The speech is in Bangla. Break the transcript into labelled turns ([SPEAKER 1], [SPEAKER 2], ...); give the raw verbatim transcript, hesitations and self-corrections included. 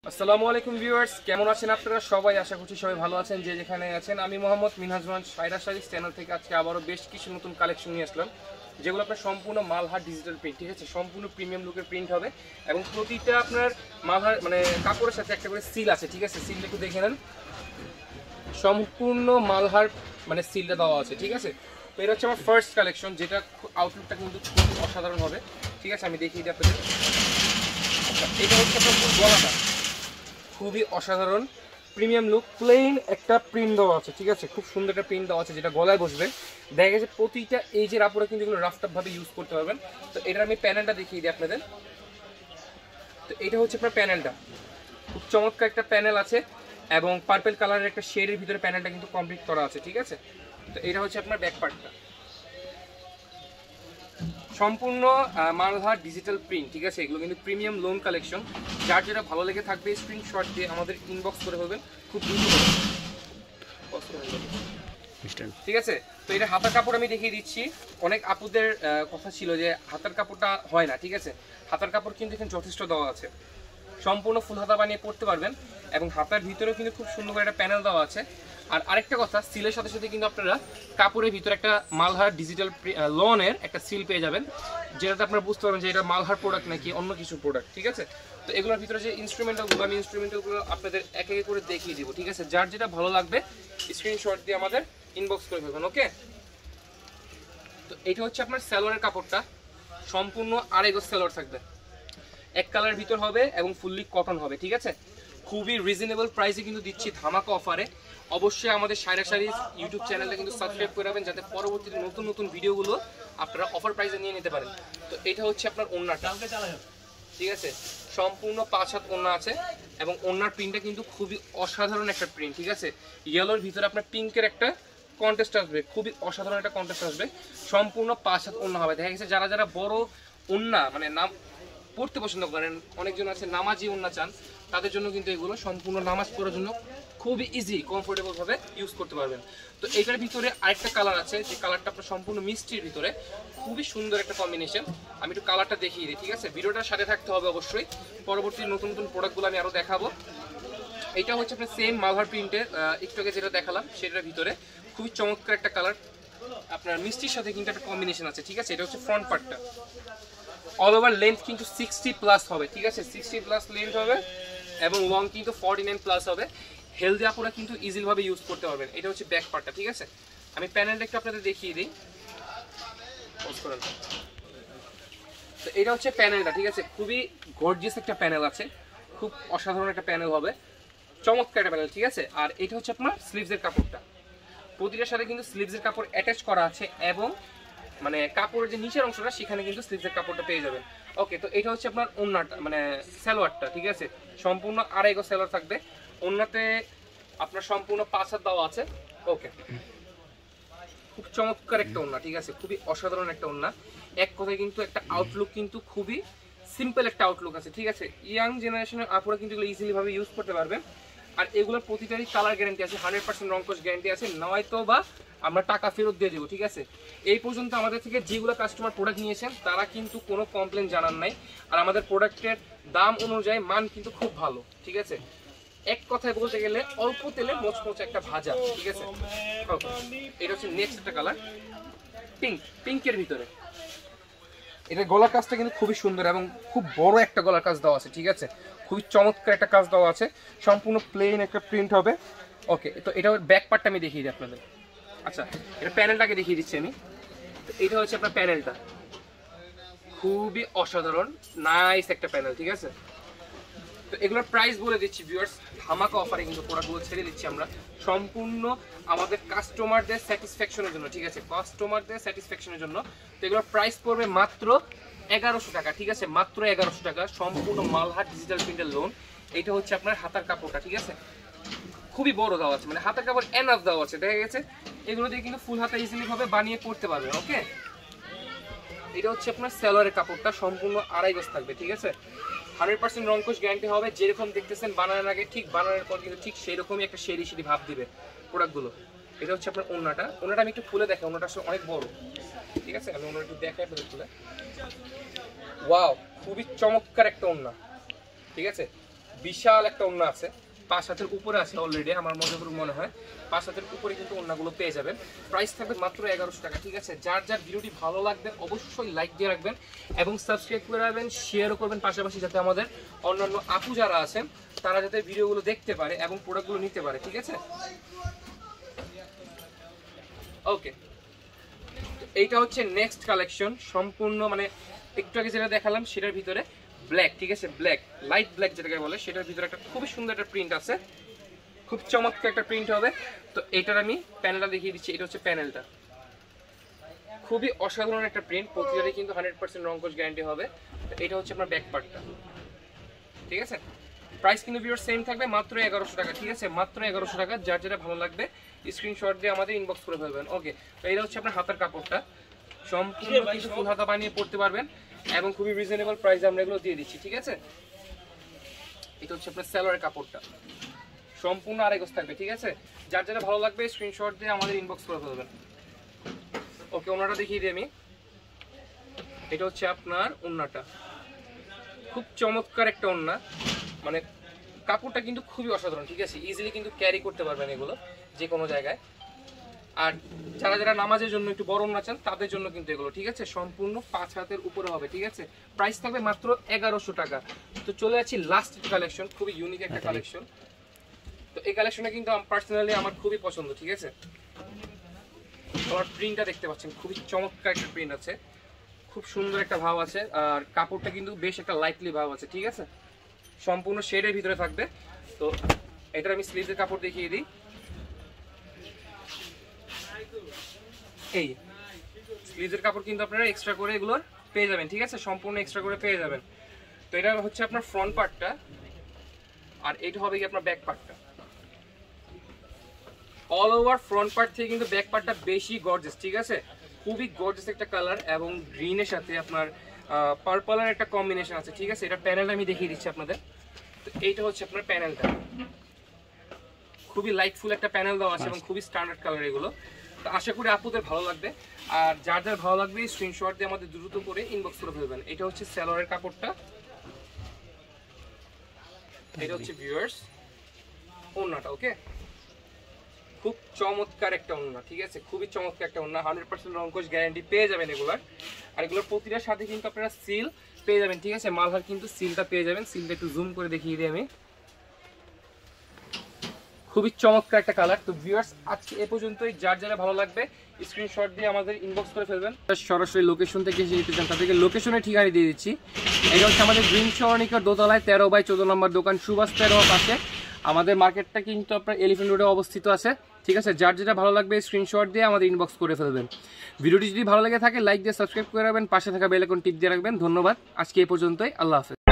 [SPEAKER 1] আসসালামু আলাইকুম ভিউয়ার্স, কেমন আছেন আপনারা সবাই? আশা করছি সবাই ভালো আছেন যে যেখানে আছেন। আমি মোহাম্মদ মিনহাজমান সাইরা শাড়িজ চ্যানেল থেকে আজকে আবারও বেশ কিছু নতুন কালেকশন নিয়ে আসলাম, যেগুলো আপনার সম্পূর্ণ মালহার ডিজিটাল প্রিন্ট, ঠিক আছে? সম্পূর্ণ প্রিমিয়াম লুকের প্রিন্ট হবে এবং প্রতিটা আপনার মালহার মানে কাপড়ের সাথে একটা করে সিল আছে, ঠিক আছে? সিলটা একটু দেখে নেন, সম্পূর্ণ মালহার মানে সিলটা দেওয়া আছে, ঠিক আছে? তো এটা হচ্ছে আমার ফার্স্ট কালেকশন, যেটা আউটলুকটা কিন্তু খুবই অসাধারণ হবে, ঠিক আছে? আমি দেখিয়ে দিই আপনাদের। এটা হচ্ছে আপনার ফুল গলাটা, খুবই অসাধারণ প্রিমিয়াম লুক, প্লেন একটা প্রিন্ট দেওয়া আছে, ঠিক আছে? খুব সুন্দর একটা প্রিন্ট দেওয়া আছে যেটা গলায় বসবে। দেখা গেছে প্রতিটা এই যে কাপড়ে কিন্তু এগুলো রাফ টাফ ভাবে ইউজ করতে পারবেন। তো এটার আমি প্যানেলটা দেখিয়ে দিই আপনাদের। তো এটা হচ্ছে আপনার প্যানেলটা, খুব চমৎকার একটা প্যানেল আছে এবং পার্পল কালারের একটা শেডের ভিতরে প্যানেলটা কিন্তু কমপ্লিট করা আছে, ঠিক আছে? তো এটা হচ্ছে আপনার ব্যাক পার্টটা, সম্পূর্ণ মালহার ডিজিটাল প্রিন্ট, ঠিক আছে? এগুলো কিন্তু প্রিমিয়াম লোন কালেকশন। যার যেটা ভালো লেগে থাকবে স্ক্রিনশট দিয়ে আমাদের ইনবক্স করে হবেন, খুব দ্রুত হবে, ঠিক আছে? তো এটা হাতার কাপড় আমি দেখিয়ে দিচ্ছি। অনেক আপুদের কথা ছিল যে হাতার কাপড়টা হয় না, ঠিক আছে? হাতার কাপড় কিন্তু এখানে যথেষ্ট দেওয়া আছে, সম্পূর্ণ ফুল হাতা বানিয়ে পড়তে পারবেন এবং হাতার ভিতরেও কিন্তু খুব সুন্দর করে একটা প্যানেল দেওয়া আছে। আর আরেকটা কথা, সিলের সাথে সাথে কিন্তু আপনারা কাপড়ের ভিতরে একটা মালহার ডিজিটাল লনের একটা সিল পেয়ে যাবেন, যেটাতে আপনারা বুঝতে পারবেন যে এটা মালহার প্রোডাক্ট নাকি অন্য কিছু প্রোডাক্ট, ঠিক আছে? তো এগুলোর ভিতরে যে ইনস্ট্রুমেন্টালগুলো, আমি ইনস্ট্রুমেন্টালগুলো আপনাদের এক এক করে দেখিয়ে দিব, ঠিক আছে? যার যেটা ভালো লাগবে স্ক্রিনশট দিয়ে আমাদের ইনবক্স করে ফেলবেন, ওকে? তো এটা হচ্ছে আপনার সালোয়ারের কাপড়টা, সম্পূর্ণ আড়াই গজ সালোয়ার থাকবে, এক কালার ভিতর হবে এবং ফুললি কটন হবে, ঠিক আছে? খুবই রিজনেবল প্রাইসে কিন্তু দিচ্ছি ধামাকা অফারে। অবশ্যই আমাদের সাইরা শাড়িজ ইউটিউব চ্যানেলটা কিন্তু সাবস্ক্রাইব করে রাখবেন, যাতে পরবর্তীতে নতুন নতুন ভিডিওগুলো আপনারা অফার প্রাইসে নিয়ে নিতে পারেন। তো এটা হচ্ছে আপনার ওড়নাটা, ঠিক আছে? সম্পূর্ণ পাঁচ হাত ওড়না আছে এবং ওড়নার প্রিন্টটা কিন্তু খুবই অসাধারণ একটা প্রিন্ট, ঠিক আছে? ইয়েলোর ভিতরে আপনার পিঙ্কের একটা কন্ট্রাস্ট আসবে, খুবই অসাধারণ একটা কন্ট্রাস্ট আসবে। সম্পূর্ণ পাঁচ হাত ওড়না হবে। দেখা গেছে যারা যারা বড় ওড়না মানে নাম পড়তে পছন্দ করেন, অনেকজন আছে নামাজি ওড়না চান, তাদের জন্য কিন্তু এগুলো সম্পূর্ণ নামাজ পড়ার জন্য খুবই ইজি কমফোর্টেবল ভাবে ইউজ করতে পারবেন। তো এটার ভিতরে আরেকটা কালার আছে, যে কালারটা আপনার সম্পূর্ণ মিষ্টির ভিতরে, খুবই সুন্দর একটা কম্বিনেশন। আমি একটু কালারটা দেখিয়ে দিই, ঠিক আছে? ভিডিওটার সাথে থাকতে হবে অবশ্যই, পরবর্তী নতুন নতুন প্রোডাক্টগুলো আমি আরও দেখাবো। এটা হচ্ছে আপনার সেম মালহার প্রিন্টের, একটু আগে যেটা দেখালাম সেটার ভিতরে খুবই চমৎকার একটা কালার, আপনার মিষ্টির সাথে কিন্তু একটা কম্বিনেশন আছে, ঠিক আছে? এটা হচ্ছে ফ্রন্ট পার্টটা, অল ওভার লেন্থ কিন্তু সিক্সটি প্লাস হবে, ঠিক আছে? সিক্সটি প্লাস লেন্থ হবে এবং লং কিন্তু ফর্টি নাইন প্লাস হবে। হেলদি আপুরা কিন্তু ইজিলি ভাবে ইউজ করতে পারবেন। এটা হচ্ছে ব্যাক পার্টটা, ঠিক আছে? আমি প্যানেলটা একটু আপনাদের দেখিয়ে দিই। তো এটা হচ্ছে প্যানেলটা, ঠিক আছে? খুবই গর্জিয়াস একটা প্যানেল আছে, খুব অসাধারণ একটা প্যানেল হবে, চমৎকার একটা প্যানেল, ঠিক আছে? আর এটা হচ্ছে আপনার স্লিভসের কাপড়টা, প্রতিটার সাথে কিন্তু স্লিভসের কাপড় অ্যাটাচ করা আছে এবং মানে কাপড়ের যে নিচের অংশটা সেখানে কিন্তু স্লিভসের কাপড়টা পেয়ে যাবেন, ওকে? তো এটা হচ্ছে আপনার ওড়নাটা মানে সালোয়ারটা, ঠিক আছে? সম্পূর্ণ আড়াই গজ সালোয়ার থাকবে, ওড়নাতে আপনার সম্পূর্ণ পাঁচ হাত দেওয়া আছে, ওকে? খুব চমৎকার একটা ওড়না, ঠিক আছে? খুবই অসাধারণ একটা ওড়না। এক কথায় কিন্তু একটা আউটলুক কিন্তু খুবই সিম্পল একটা আউটলুক আছে, ঠিক আছে? ইয়াং জেনারেশনের আপুরা কিন্তু এগুলো ইজিলি ভাবে ইউজ করতে পারবেন। আর এগুলোর প্রতিটারই কালার গ্যারান্টি আছে, হান্ড্রেড পার্সেন্ট রংকশ গ্যারান্টি আছে, নয়তো বা আমরা টাকা ফেরত দিয়ে দেবো, ঠিক আছে? এই পর্যন্ত আমাদের থেকে যেগুলো কাস্টমার প্রোডাক্ট নিয়েছেন তারা কিন্তু কোনো কমপ্লেন জানান নাই। আর আমাদের প্রোডাক্টের দাম অনুযায়ী মান কিন্তু খুব ভালো, ঠিক আছে? এক কথায় বলতে গেলে অল্প তেলে মোচমোচ একটা ভাজা, ঠিক আছে? এটা হচ্ছে নেক্সট একটা কালার, পিঙ্ক, পিঙ্কের ভিতরে। এটা গলার কাজটা কিন্তু খুবই সুন্দর এবং খুব বড় একটা গলার কাজ দেওয়া আছে, ঠিক আছে? খুবই চমৎকার একটা কাজ দেওয়া আছে, সম্পূর্ণ প্লেন একটা প্রিন্ট হবে, ওকে? তো এটা ব্যাক পার্টটা আমি দেখিয়ে দিই আপনাদের। আচ্ছা, এটা প্যানেলটাকে দেখিয়ে দিচ্ছি আমি। তো এটা হচ্ছে আপনার প্যানেলটা, খুবই অসাধারণ নাইস একটা প্যানেল, ঠিক আছে? তো এগুলোর প্রাইস বলে দিচ্ছি ভিউয়ার্স, ধামাকা অফারে কিন্তু প্রোডাক্টগুলো ছেড়ে দিচ্ছি আমরা সম্পূর্ণ আমাদের কাস্টমারদের স্যাটিসফ্যাকশনের জন্য, ঠিক আছে? কাস্টমারদের স্যাটিসফ্যাকশনের জন্য। তো এগুলোর প্রাইস পড়বে মাত্র এগারোশো টাকা, ঠিক আছে? মাত্র এগারোশো টাকা, সম্পূর্ণ মালহার ডিজিটাল প্রিন্টের লোন। এটা হচ্ছে আপনার হাতার কাপড়টা, ঠিক আছে? খুবই বড় দেওয়া আছে, মানে হাতার কাপড় এনাফ দেওয়া আছে, দেখা গেছে এগুলো দিয়ে কিন্তু ফুল হাতা ইজিলি ভাবে বানিয়ে পড়তে পারবেন, ওকে? এটা হচ্ছে আপনার সালোয়ারের কাপড়টা, সম্পূর্ণ আড়াই গজ থাকবে, ঠিক আছে? হান্ড্রেড পার্সেন্ট রংকশ গ্যারান্টি হবে, যেরকম দেখতেছেন বানানোর আগে ঠিক বানানোর পর কিন্তু ঠিক সেই রকমই একটা শেরি শেরি ভাব দিবে প্রোডাক্টগুলো। এটা হচ্ছে আপনার ওড়নাটা, ওড়নাটা আমি একটু খুলে দেখাই, ওড়নাটা আসলে অনেক বড়, ঠিক আছে? আমি ওড়নাটা একটু দেখাই আপনাদের খুলে। ওয়াও, খুবই চমৎকার একটা ওড়না, ঠিক আছে? বিশাল একটা ওড়না আছে, পাঁচ হাতের উপরে আছে অলরেডি আমার মনে করে মনে হয়, পাঁচ হাতের উপরে কিন্তু ওড়নাগুলো পেয়ে যাবেন। প্রাইস থাকবে মাত্র এগারোশো টাকা, ঠিক আছে। যার যার ভিডিওটি ভালো লাগবে অবশ্যই লাইক দিয়ে রাখবেন এবং সাবস্ক্রাইব করে রাখবেন, শেয়ারও করবেন, পাশাপাশি যাতে আমাদের অন্যান্য আপু যারা আছেন তারা যাতে ভিডিওগুলো দেখতে পারে এবং প্রোডাক্টগুলো নিতে পারে, ঠিক আছে। ওকে, এইটা হচ্ছে নেক্সট কালেকশন, সম্পূর্ণ মানে একটু আগে যেটা দেখালাম সেটার ভিতরে ব্ল্যাক, ঠিক আছে, ব্ল্যাক লাইট ব্ল্যাক যেটাকে বলে, সেটার ভিতরে একটা খুবই সুন্দর একটা প্রিন্ট আছে, খুব চমৎকার একটা প্রিন্ট হবে। তো এটার আমি প্যানেলটা দেখিয়ে দিচ্ছি, এটা হচ্ছে প্যানেলটা, খুবই অসাধারণ একটা প্রিন্ট, প্রতিটারই কিন্তু হান্ড্রেড পার্সেন্ট রংকশ গ্যারান্টি হবে। তো এটা হচ্ছে আপনার ব্যাক পার্টটা, ঠিক আছে। প্রাইস কিন্তু ভিউয়ার সেম থাকবে, মাত্র এগারোশো টাকা, ঠিক আছে, মাত্র এগারোশো টাকা। যার যেটা ভালো লাগবে স্ক্রিনশট দিয়ে আমাদের ইনবক্স করে ফেলবেন। ওকে, তো এটা হচ্ছে আপনার হাতার কাপড়টা, সম্পূর্ণ কিছু ফুল হাতা বানিয়ে পড়তে পারবেন এবং খুবই রিজনেবল প্রাইসে আমরা এগুলো দিয়ে দিচ্ছি, ঠিক আছে। এটা হচ্ছে আপনার সালোয়ারের কাপড়টা, সম্পূর্ণ আড়াই গজ থাকবে, ঠিক আছে। যার যেটা ভালো লাগবে স্ক্রিনশট দিয়ে আমাদের ইনবক্স করে ফেলবেন। ওকে, ওনাটা দেখিয়ে দিই আমি, এটা হচ্ছে আপনার ওন্নাটা, খুব চমৎকার একটা ওন্না, মানে কাপড়টা কিন্তু খুবই অসাধারণ, ঠিক আছে, ইজিলি কিন্তু ক্যারি করতে পারবেন এগুলো যে কোনো জায়গায়। আর যারা যারা নামাজের জন্য একটু বড় ওন্না চান তাদের জন্য কিন্তু এগুলো, ঠিক আছে, সম্পূর্ণ পাঁচ হাতের উপরে হবে, ঠিক আছে। প্রাইস থাকবে মাত্র এগারোশো টাকা। তো চলে যাচ্ছি লাস্ট কালেকশন, খুবই ইউনিক একটা কালেকশন। তো এই কালেকশনটা কিন্তু পার্সোনালি আমার খুবই পছন্দ, ঠিক আছে। আমার প্রিন্টটা দেখতে পাচ্ছেন, খুবই চমৎকার একটা প্রিন্ট আছে, খুব সুন্দর একটা ভাব আছে, আর কাপড়টা কিন্তু বেশ একটা লাইটলি ভাব আছে, ঠিক আছে, সম্পূর্ণ শেডের ভিতরে থাকবে। তো এটার আমি স্লিভের কাপড় দেখিয়ে দিই, এই স্লিভের কাপড় কিন্তু আপনারা এক্সট্রা করে এগুলোর পেয়ে যাবেন, ঠিক আছে, সম্পূর্ণ এক্সট্রা করে পেয়ে যাবেন। তো এটা হচ্ছে আপনার ফ্রন্ট পার্টটা, আর এটা হবে কি আপনার ব্যাক পার্টটা। অল ওভার ফ্রন্ট পার্ট থেকে কিন্তু ব্যাক পার্টটা বেশি গর্জিয়াস, ঠিক আছে, খুবই গর্জিয়াস একটা কালার এবং গ্রিনের সাথে আপনার পার্পলের একটা কম্বিনেশন আছে, ঠিক আছে। এটা প্যানেলটা আমি দেখিয়ে দিচ্ছি আপনাদের। তো এইটা হচ্ছে আপনার প্যানেলটা, খুবই লাইটফুল একটা প্যানেল দেওয়া আছে এবং খুবই স্ট্যান্ডার্ড কালার এগুলো। তো আশা করি আপুদের ভালো লাগবে, আর যার যার ভালো লাগবে স্ক্রিনশট দিয়ে আমাদের দ্রুত করে ইনবক্স করে ফেলবেন। এটা হচ্ছে সালোয়ারের কাপড়টা, এটা হচ্ছে ভিউয়ার্স ওন্নাটা। ওকে, খুব চমৎকার একটা ওন্না, ঠিক আছে, খুবই চমৎকার একটা ওন্না, হান্ড্রেড পার্সেন্ট রংকশ গ্যারান্টি পেয়ে যাবেন এগুলার। আর এগুলোর প্রতিটার সাথে কিন্তু আপনারা সিল পেয়ে যাবেন, ঠিক আছে, মালহার কিন্তু সিলটা পেয়ে যাবেন। সিলটা একটু জুম করে দেখিয়ে দিই আমি, খুবই চমৎকার একটা কালার। তো ভিউয়ার্স আজকে এ পর্যন্তই, যার যারা ভালো লাগবে স্ক্রিনশট দিয়ে আমাদের ইনবক্স করে ফেলবেন। সরাসরি লোকেশন থেকে এসে নিতে চান তাদেরকে লোকেশনের ঠিকানা দিয়ে দিচ্ছি। এটা হচ্ছে আমাদের গ্রিন সরণিকার দোতলায় তেরো বাই চোদ্দ নম্বর দোকান, সুভাষ তেরো পাশে আমাদের মার্কেটটা কিন্তু আপনার এলিফ্যান্ট রোডে অবস্থিত আছে, ঠিক আছে। যার যেটা ভালো লাগবে স্ক্রিনশট দিয়ে আমাদের ইনবক্স করে ফেলবেন। ভিডিওটি যদি ভালো লেগে থাকে লাইক দিয়ে সাবস্ক্রাইব করে রাখবেন, পাশে থাকা বেল আইকন টিপ দিয়ে রাখবেন। ধন্যবাদ, আজকে এই পর্যন্তই, আল্লাহ হাফেজ।